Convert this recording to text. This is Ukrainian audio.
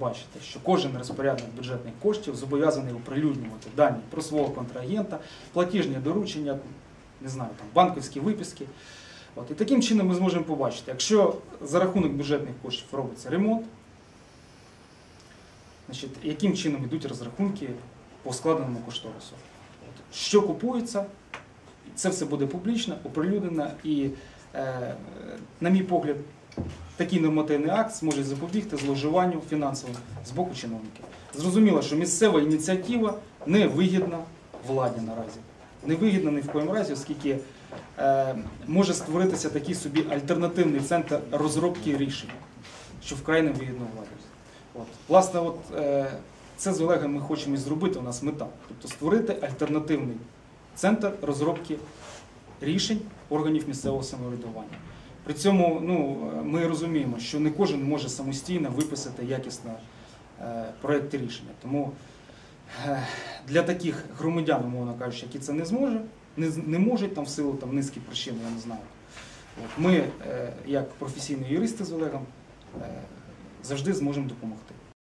бачите, що кожен розпорядник бюджетних коштів зобов'язаний оприлюднювати дані про свого контрагента, платіжні доручення, не знаю, там, банківські виписки. От. І таким чином ми зможемо побачити, якщо за рахунок бюджетних коштів робиться ремонт, значить, яким чином йдуть розрахунки по складеному кошторису. От. Що купується, це все буде публічно, оприлюднено і, на мій погляд, такий нормативний акт зможе запобігти зловживанню фінансовим з боку чиновників. Зрозуміло, що місцева ініціатива не вигідна владі наразі. Не вигідна ні в коєму разі, оскільки може створитися такий собі альтернативний центр розробки рішень, що вкрай не вигідно владі. От. Власне, от, це з Олегом ми хочемо і зробити, у нас мета. Тобто створити альтернативний центр розробки рішень органів місцевого самоврядування. При цьому ми розуміємо, що не кожен може самостійно виписати якісно проєкти рішення. Тому для таких громадян, умовно кажучи, які це не можуть там, в силу там, низки причин, я не знаю. Ми, як професійні юристи з Олегом, завжди зможемо допомогти.